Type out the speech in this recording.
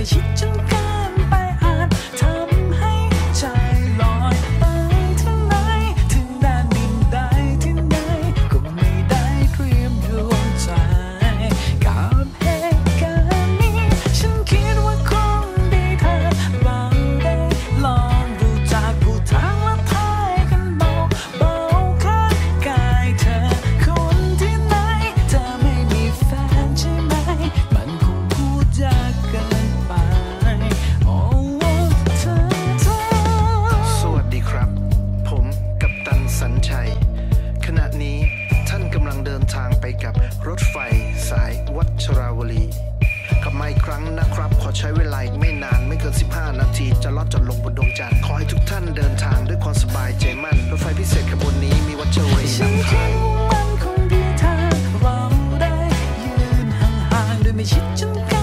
ชิดจนเกินไปอาจทำให้ใจลอยไปที่ไหนที่แดนดินใดที่ไหนก็ไม่ได้เตรียมดวงใจกับเหตุการณ์นี้ฉันคิดว่าคงดีถ้าเราได้ลองดูจากผู้ทางและทายกันเบาๆข้างกายเธอคนที่ไหนเธอไม่มีแฟนใช่ไหมมันคงพูดยากเกินไปโอ้เธอสวัสดีครับผมกัปตันสัญชัยขณะนี้ท่านกำลังเดินทางไปกับรถไฟสายวัชราวลีกลับมาอีกครั้งนะครับขอใช้เวลาอีกไม่นานไม่เกิน15 นาทีจะลอดจอดลงบนดวงจันทร์ขอให้ทุกท่านเดินทางด้วยความสบายใจมั่นรถไฟพิเศษขบวนนี้มีวัชรวลีฉันนำคิทาดงว่ามันคงดีถ้าเราได้ยืนห่างๆโดยไม่ชิดจนเกิ